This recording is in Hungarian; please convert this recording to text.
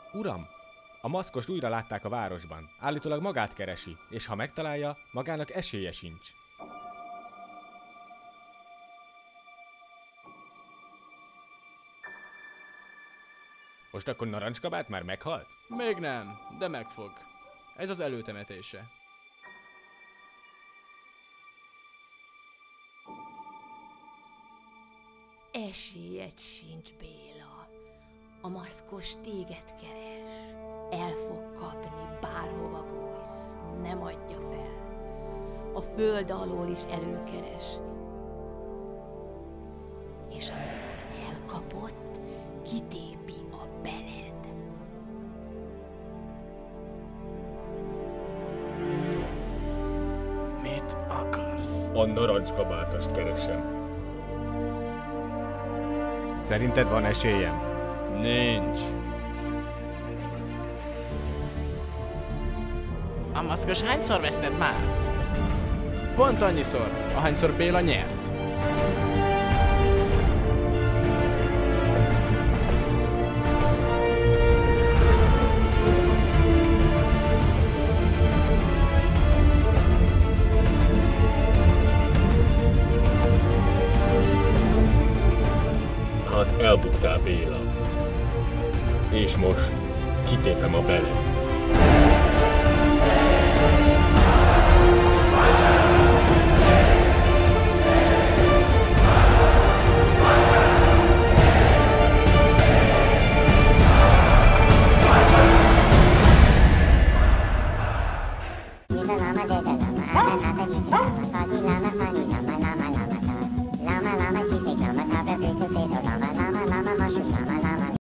Uram, a maszkost újra látták a városban. Állítólag magát keresi, és ha megtalálja, magának esélye sincs. Most akkor Narancskabát már meghalt? Még nem, de megfog. Ez az előtemetése. Esélyed sincs, Béla. A maszkos téged keres. El fog kapni, bárhova bújsz. Nem adja fel. A föld alól is előkeres. És amikor elkapott, kitépi a beled. Mit akarsz? A Narancskabátost keresem. Szerinted van esélyem? Nincs. A maszkos hányszor veszted már? Pont annyiszor, ahányszor Béla nyert. Hát elbuktál, Béla. És most kitépem a beled. Lama,